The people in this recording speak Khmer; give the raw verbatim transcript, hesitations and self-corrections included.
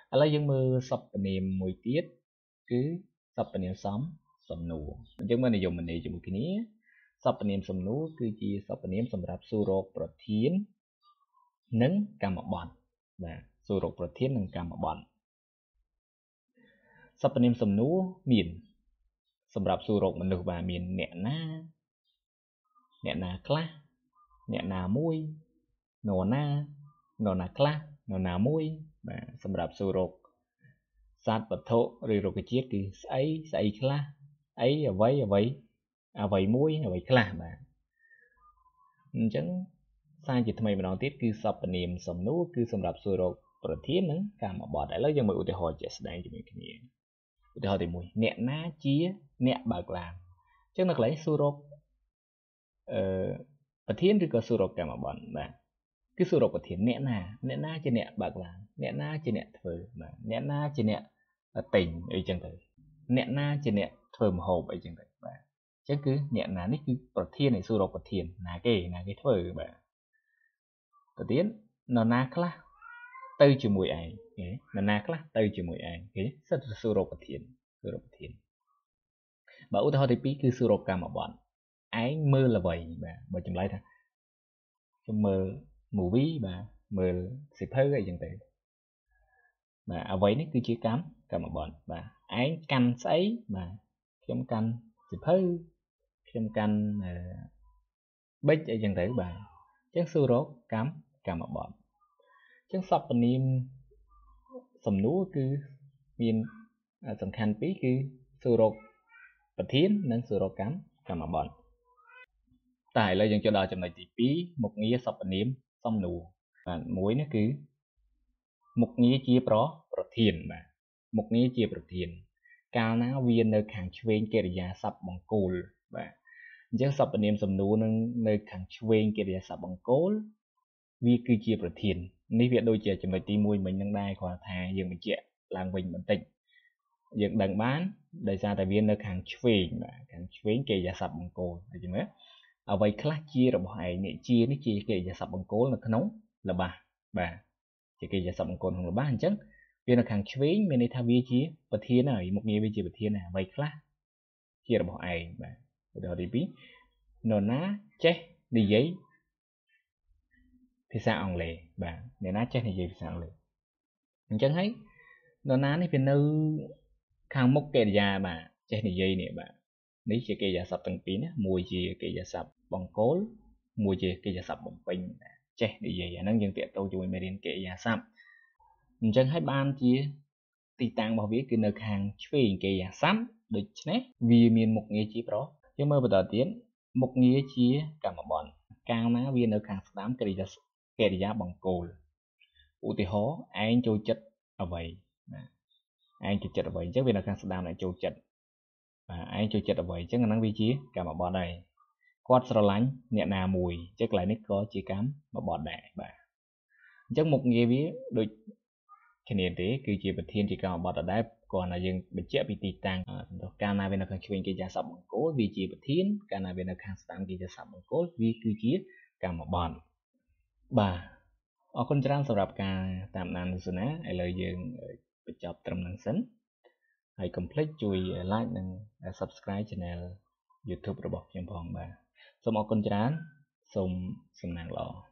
ឥឡូវយើងមើលសព្វនាមមួយទៀតគឺសព្វនាមសំសំណួរអញ្ចឹងមកនិយមន័យជាមួយគ្នាសព្វនាមសំណួរគឺជាសព្វនាមសម្រាប់សួររកប្រធាននិងកម្មបត្តិបាទសួររកប្រធាននិងកម្មបត្តិសព្វនាមសំណួរមានសម្រាប់សួររកមនុស្សបាទមានអ្នកណាអ្នកណាខ្លះអ្នកណាមួយនរណានរណាខ្លះនរណាមួយបាទសម្រាប់សួររកសត្វវត្ថុឬរុក្ខជាតិគឺស្អីស្អីខ្លះអីអ្វីអ្វីអ្វីមួយអ្វីខ្លះបាទអញ្ចឹងសារជាថ្មីម្ដងទៀតគឺសព្វនាមសំណួរគឺសម្រាប់សួររកប្រធាននិងកម្មបត្តិឥឡូវយើងមើលឧទាហរណ៍ជាក់ស្ដែងជាមួយគ្នាឧទាហរណ៍ទីមួយអ្នកណាជាអ្នកបើកឡានអញ្ចឹងនៅកន្លែងសួររកអឺប្រធានឬក៏សួររកកម្មបត្តិបាទគឺសួររកប្រធានអ្នកណាអ្នកណាជាអ្នកបើកឡានអ្នកណាជាអ្នកធ្វើបាទអ្នកណាជាអ្នកទិញអីចឹងទៅអ្នកណាជាអ្នកធ្វើម្ហូបអីចឹងទៅបាទអញ្ចឹងគឺអ្នកណានេះគឺប្រធាននៃសួររកប្រធានណាគេណាគេធ្វើបាទទៅទៀតនរណាខ្លះទៅជាមួយឯងគេនរណាខ្លះទៅជាមួយឯងគេសិតសួររកប្រធានសួររកប្រធានបើឧទាហរណ៍ទីពីរគឺសួររកកម្មបត្តិឯងមើលអ្វីបាទបើចម្លើយថាខ្ញុំមើល movie បាទមើលសៀវភៅអីចឹងទៅបាទអ្វីនេះគឺជាកម្មកម្មបត្តិបាទឯងកាន់ស្អីបាទខ្ញុំកាន់សៀវភៅខ្ញុំកាន់ប៊ិចអីចឹងទៅបាទអញ្ចឹងសួររកកម្មកម្មបត្តិអញ្ចឹងសព្វនាមសំណួរគឺមានសំខាន់ពីរគឺសួររកប្រធាននិងសួររកកម្មកម្មបត្តិតែឥឡូវយើងចូលដល់ចំណុចទីពីរមុខងារសព្វនាមសំណួរបាទមួយនេះគឺមុខងារជាប្រប្រធានបាទមុខងារជាប្រធានកាលណាវានៅខាងឆ្វេងកិរិយាសព្ទបង្គោលបាទអញ្ចឹងសព្វនាមសំណួរនឹងនៅខាងឆ្វេងកិរិយាសព្ទបង្គោលវាគឺជាប្រធាននេះវាដូចជាចំណុចទីមួយមិញនឹងដែរគ្រាន់ថាយើងបញ្ជាក់ឡើងវិញបន្តិចយើងដឹងបានដោយសារតែវានៅខាងឆ្វេងបាទខាងឆ្វេងកិរិយាសព្ទបង្គោលឃើញទេអ្វីខ្លះជារបស់ឯងនេះជានេះជាកិរិយាសព្ទបង្គោលនៅក្នុងល្បះបាទជាកិរិយាសព្ទបង្គោលក្នុងល្បះអញ្ចឹងវានៅខាងឆ្វេងមានន័យថាវាជាប្រធានហើយមុខងារវាជាប្រធានហើយអ្វីខ្លះជារបស់ឯងបាទឧទាហរណ៍ទីពីរនរណាចេះនិយាយភាសាអង់គ្លេសបាទអ្នកណាចេះនិយាយភាសាអង់គ្លេសអញ្ចឹងហើយនរណានេះវានៅខាងមុខកិរិយាបាទចេះនិយាយនេះបាទនេះជាកិរិយាសព្ទទាំងពីរណាមួយជាកិរិយាសព្ទបង្គោលមួយជាកិរិយាសព្ទបំពេញចេះនិយាយអាហ្នឹងយើងតាក់ទងជាមួយមេរៀនកិរិយាសព្ទអញ្ចឹងហើយបានជាទីតាំងរបស់វាគឺនៅខាងឆ្វេងកិរិយាសព្ទដូច្នេះវាមានមុខងារជាប្រយើងមើលបន្តទៀតមុខងារជាកម្មបត្តិកាលណាវានៅខាងស្ដាំកិរិយាកិរិយាបង្គោលឧទាហរណ៍ឯងចូលចិត្តអ្វីណាឯងចូលចិត្តអ្វីអញ្ចឹងវានៅខាងស្ដាំឯងចូលចិត្តបាទឯងចូលចិត្តអ្វីអញ្ចឹងអាហ្នឹងវាជាកម្មបត្តិដែរគាត់ស្រឡាញ់អ្នកណាមួយអញ្ចឹងកន្លែងនេះក៏ជាកម្មបត្តិដែរបាទអញ្ចឹងមុខងារវាដូចគ្នាទេគឺជាប្រធានជាកម្មបត្តិដដែលគ្រាន់តែយើងបញ្ជាក់ពីទីតាំងកាលណាវានៅខាងឆ្វេងកិរិយាសព្ទបង្គោលវាជាប្រធានកាលណាវានៅខាងស្ដាំកិរិយាសព្ទបង្គោលវាគឺជាកម្មបត្តិបាទអរគុណច្រើនសម្រាប់ការតាមដានទស្សនាឥឡូវយើងបញ្ចប់ត្រឹមហ្នឹងសិនហើយកុំភ្លេចជួយ like និង subscribe channel YouTube របស់ខ្ញុំផងបាទសូមអរគុណច្រើនសូមសំណាងល្អ